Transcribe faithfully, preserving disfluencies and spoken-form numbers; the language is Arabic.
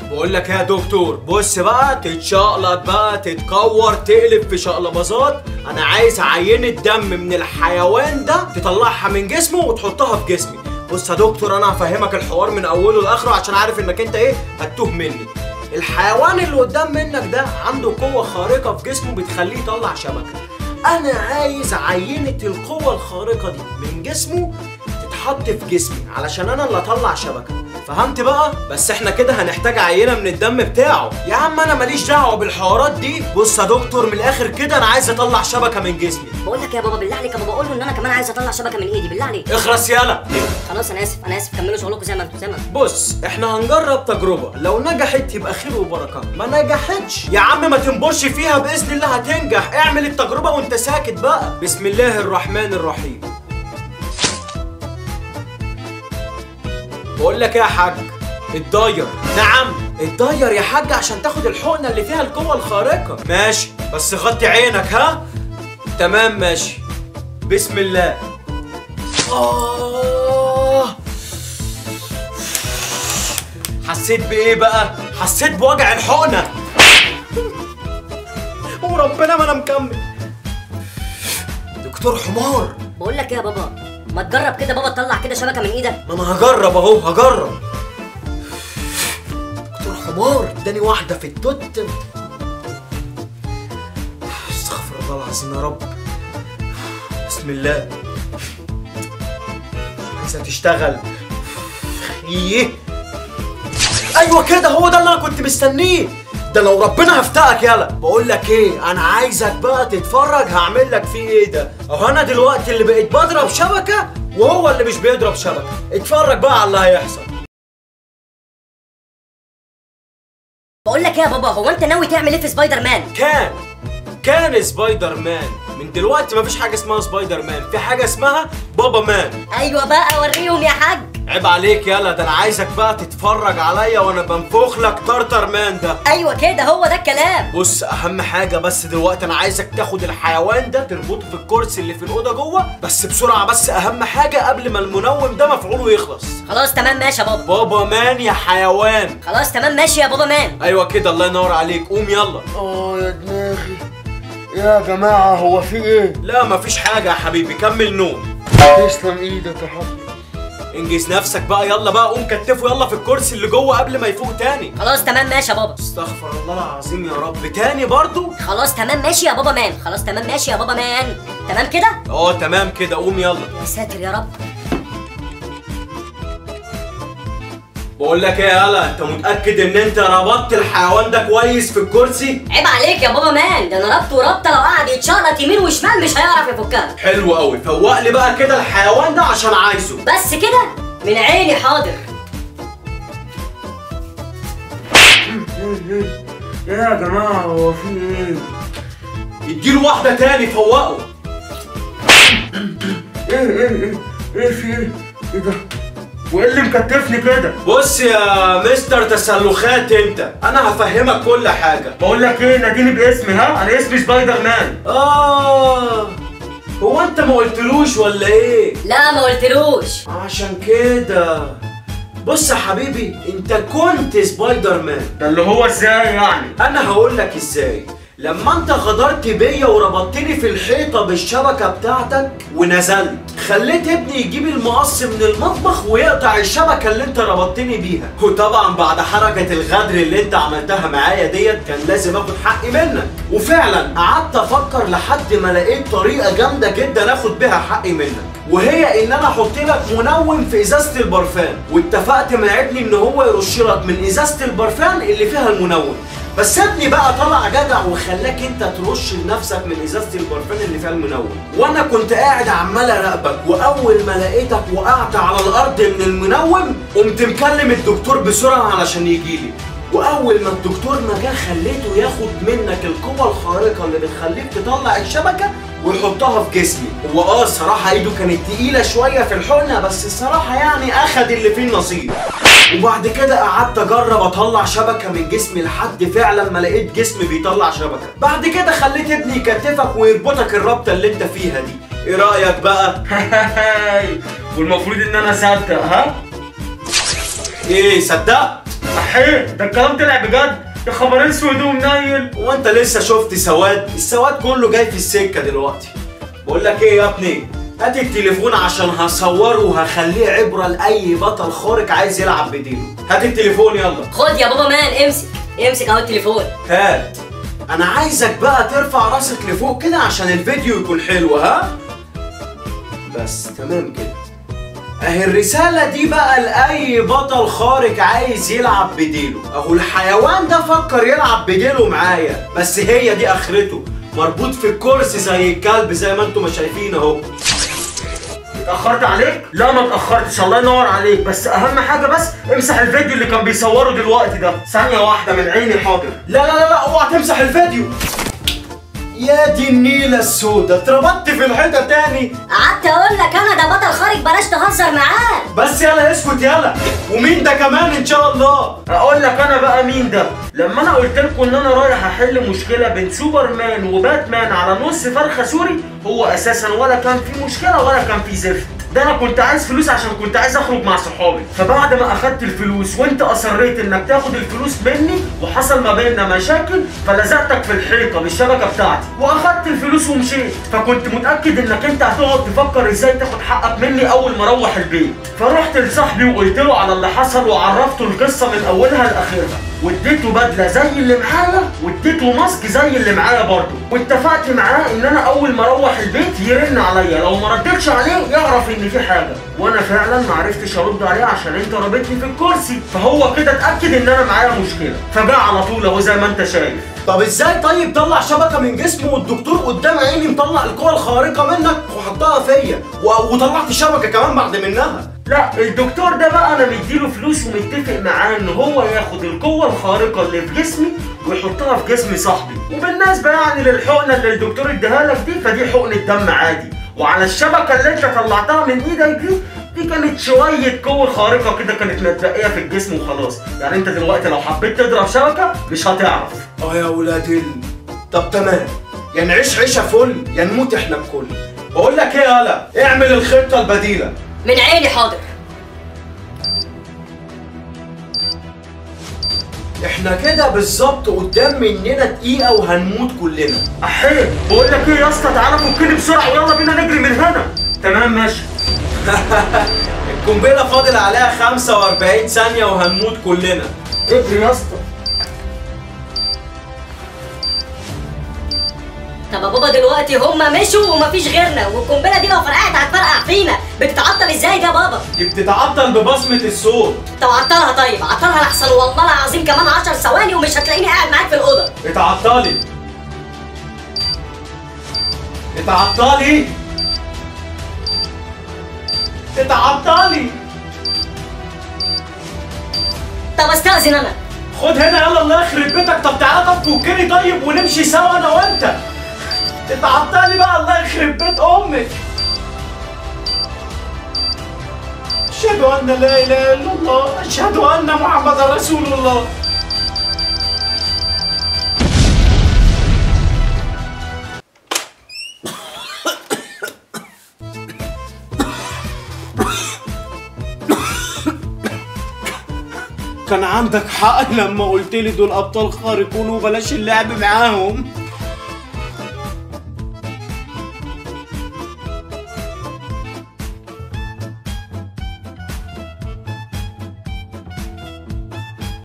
بقول لك يا دكتور، بص بقى، تتشقلط بقى، تتكور، تقلب في شقلباظات. انا عايز عينه دم من الحيوان ده تطلعها من جسمه وتحطها في جسمي. بص يا دكتور، انا هفهمك الحوار من اوله لاخره عشان عارف انك انت ايه هتتوه مني. الحيوان اللي قدام منك ده عنده قوه خارقه في جسمه بتخليه يطلع شبكه. انا عايز عينه القوه الخارقه دي من جسمه تتحط في جسمي علشان انا اللي اطلع شبكه. فهمت بقى؟ بس احنا كده هنحتاج عينه من الدم بتاعه. يا عم انا ماليش دعوه بالحوارات دي. بص يا دكتور، من الاخر كده انا عايز اطلع شبكه من جسمي. بقول لك يا بابا بالله عليك يا بابا، قول له ان انا كمان عايز اطلع شبكه من ايدي، بالله عليك. اخرس يالا. خلاص انا اسف انا اسف، كملوا شغلكم زي ما انتوا زي ما انتوا. بص، احنا هنجرب تجربه، لو نجحت يبقى خير وبركه، ما نجحتش يا عم ما تنبرش فيها، باذن الله هتنجح. اعمل التجربه وانت ساكت بقى. بسم الله الرحمن الرحيم. بقول لك ايه يا حاج؟ الداير. نعم الداير يا حاج، عشان تاخد الحقنه اللي فيها القوه الخارقه. ماشي، بس غطي عينك. ها تمام ماشي. بسم الله. آه حسيت بايه بقى؟ حسيت بوجع الحقنه. وربنا ما انا مكمل. دكتور حمار، بقول لك ايه يا بابا، ما تجرب كده بابا تطلع كده شبكه من ايدك. ما انا هجرب اهو، هجرب. دكتور حمار اداني واحده في التوت. استغفر الله العظيم يا رب. بسم الله. عايزه تشتغل. ايه ايوه كده، هو ده اللي انا كنت مستنيه. ده لو ربنا هفتقك. يلا بقول لك ايه، انا عايزك بقى تتفرج هعمل لك فيه ايه ده. اهو انا دلوقتي اللي بقيت بضرب شبكه وهو اللي مش بيضرب شبكه. اتفرج بقى على اللي هيحصل. بقول لك ايه يا بابا، هو انت ناوي تعمل ايه في سبايدر مان؟ كان كان سبايدر مان. من دلوقتي مفيش حاجه اسمها سبايدر مان، في حاجه اسمها بابا مان. ايوه بقى وريهم يا حاج. عيب عليك يلا، ده انا عايزك بقى تتفرج عليا وانا بنفخ لك طرطر مان ده. ايوه كده هو ده الكلام. بص، اهم حاجه بس دلوقتي انا عايزك تاخد الحيوان ده تربطه في الكرسي اللي في الاوضه جوه، بس بسرعه. بس اهم حاجه قبل ما المنوم ده مفعوله يخلص. خلاص تمام ماشي يا بابا. بابا مان يا حيوان. خلاص تمام ماشي يا بابا مان. ايوه كده، الله ينور عليك. قوم يلا. اه يا دماغي يا جماعه، هو في ايه؟ لا مفيش حاجه يا حبيبي، كمل نوم. تسلم ايدك يا حبيبي. انجز نفسك بقى، يلا بقى قوم كتفه يلا في الكرسي اللي جوه قبل ما يفوق تاني. خلاص تمام ماشي يا بابا. استغفر الله العظيم يا رب، تاني برضو؟ خلاص تمام ماشي يا بابا مان. خلاص تمام ماشي يا بابا مان. تمام كده؟ اه تمام كده، قوم يلا. يا ساتر يا رب. بقول لك ايه يالا، انت متاكد ان انت ربطت الحيوان ده كويس في الكرسي؟ عيب عليك يا بابا مان، ده انا ربطه ربطه لو قعد يتشقلط يمين وشمال مش هيعرف يفكها. حلو قوي، فوق لي بقى كده الحيوان ده عشان عايزه. بس كده من عيني حاضر. ايه يا جماعه، هو في ايه؟ اديله واحده تاني، فوقه. ايه ايه ايه ايه في ايه؟ ايه ده؟ وايه اللي مكتفني كده؟ بص يا مستر تسلخات، انت انا هفهمك كل حاجه. بقول لك ايه، ناديني باسمي. ها انا اسمي سبايدر مان. اه هو انت ما قلتلوش ولا ايه؟ لا ما قلتلوش. عشان كده. بص يا حبيبي، انت كنت سبايدر مان. ده اللي هو ازاي يعني؟ انا هقول لك ازاي. لما انت غدرت بيا وربطتني في الحيطه بالشبكه بتاعتك ونزلت، خليت ابني يجيب المقص من المطبخ ويقطع الشبكه اللي انت ربطتني بيها. وطبعا بعد حركه الغدر اللي انت عملتها معايا ديت كان لازم اخد حقي منك. وفعلا قعدت افكر لحد ما لقيت طريقه جامده جدا اخد بيها حقي منك، وهي ان انا احط لك منوم في ازازه البرفان. واتفقت مع ابني ان هو يرش لك من ازازه البرفان اللي فيها المنوم. بس ابني بقى طلع جدع وخلاك انت ترش لنفسك من ازازه البرفان اللي فيها المنوم، وانا كنت قاعد عمال اراقبك. واول ما لقيتك وقعت على الارض من المنوم، قمت مكلم الدكتور بسرعه علشان يجيلي. واول ما الدكتور ما جه خليته ياخد منك القوه الخارقه اللي بتخليك تطلع الشبكه ويحطها في جسمي. هو اه الصراحه ايده كانت تقيله شويه في الحقنه، بس الصراحه يعني اخد اللي فيه النصيب. وبعد كده قعدت اجرب اطلع شبكه من جسمي لحد فعلا ما لقيت جسمي بيطلع شبكه. بعد كده خليت ابني يكتفك ويربطك الربطه اللي انت فيها دي. ايه رايك بقى؟ والمفروض ان انا اصدق. ها ايه صدقت؟ احيه ده الكلام طلع بجد؟ يا خبر اسود ومنيل. هو انت لسه شفت سواد؟ السواد كله جاي في السكه دلوقتي. بقول لك ايه يا ابني، هات التليفون عشان هصوره وهخليه عبره لاي بطل خارق عايز يلعب بديله. هات التليفون يلا. خد يا بابا مان، امسك امسك اهو التليفون. هات. انا عايزك بقى ترفع راسك لفوق كده عشان الفيديو يكون حلو. ها بس تمام كده. اهي الرسالة دي بقى لأي بطل خارق عايز يلعب بديله. اهو الحيوان ده فكر يلعب بديله معايا، بس هي دي اخرته، مربوط في الكرسي زي الكلب زي ما انتم شايفين اهو. اتأخرت عليك؟ لا ما اتأخرتش، الله ينور عليك، بس أهم حاجة بس امسح الفيديو اللي كان بيصوره دلوقتي ده، ثانية واحدة من عيني. حاضر. لا لا لا لا اوعى تمسح الفيديو. يا دي النيلة السودة، اتربطت في الحيطة تاني. قعدت اقول لك انا ده بطل خارق، بلاش تهزر معاه. بس يلا اسكت يلا. ومين ده كمان ان شاء الله؟ اقول لك انا بقى مين ده. لما انا قلت لكم ان انا رايح احل مشكله بين سوبرمان وباتمان على نص فرخه سوري، هو اساسا ولا كان في مشكله ولا كان في زفت. ده انا كنت عايز فلوس عشان كنت عايز اخرج مع صحابي، فبعد ما اخدت الفلوس وانت اصريت انك تاخد الفلوس مني وحصل ما بيننا مشاكل، فلزقتك في الحيطه بالشبكه بتاعتي واخدت الفلوس ومشيت. فكنت متاكد انك انت هتقعد تفكر ازاي تاخد حقك مني اول ما اروح البيت. فرحت لصاحبي وقلت له على اللي حصل وعرفته القصه من اولها لاخرها، واديته بدله زي اللي معايا واديته ماسك زي اللي معايا برضه، واتفقت معاه ان انا اول ما اروح البيت يرن عليا، لو ما ردتش عليه يعرف ان في حاجه. وانا فعلا ما عرفتش ارد عليه عشان انت رابطني في الكرسي، فهو كده اتاكد ان انا معايا مشكله، فجاء على طول اهو زي ما انت شايف. طب ازاي طيب طلع شبكه من جسمه والدكتور قدام عيني مطلع القوه الخارقه منك وحطها فيا وطلعت شبكه كمان بعد منها؟ لا الدكتور ده بقى انا مديله فلوس ومتفق معاه ان هو ياخد القوه الخارقه اللي في جسمي ويحطها في جسم صاحبي. وبالنسبه يعني للحقنه اللي الدكتور اداها لك دي، فدي حقنه دم عادي. وعلى الشبكه اللي انت طلعتها من ايدك دي، دي كانت شويه قوه خارقه كده كانت متبقيه في الجسم وخلاص. يعني انت دلوقتي لو حبيت تضرب شبكه مش هتعرف. اه يا ولاد ال... طب تمام، يا نعيش عيشه فل يا نموت احنا الكل. بقول لك ايه يالا، اعمل الخطه البديله. من عيني حاضر. احنا كده بالظبط قدام مننا دقيقة وهنموت كلنا. احيه بقول لك ايه يا اسطى، تعالى فكني بسرعة ويلا بينا نجري من هنا. تمام ماشي. القنبلة فاضل عليها خمسة وأربعين ثانية وهنموت كلنا. اجري يا اسطى. طب يا بابا دلوقتي هما مشوا ومفيش غيرنا، والقنبله دي لو فرقعت هتفرقع فينا، بتتعطل ازاي ده بابا؟ دي بتتعطل ببصمة الصوت. طب عطلها طيب، عطلها لحسن والله العظيم كمان عشر ثواني ومش هتلاقيني قاعد معاك في الأوضة. اتعطلي. اتعطلي. اتعطلي. طب استأذن أنا. خد هنا يلا الله يخرب بيتك. طب تعالى طب فكني طيب ونمشي سوا أنا وأنت. اتعطلي بقى الله يخرب بيت أمك. أشهد أن لا إله إلا الله، أشهد أن محمد رسول الله. كان عندك حق لما قلت لي دول أبطال خارقون وبلاش اللعب معاهم.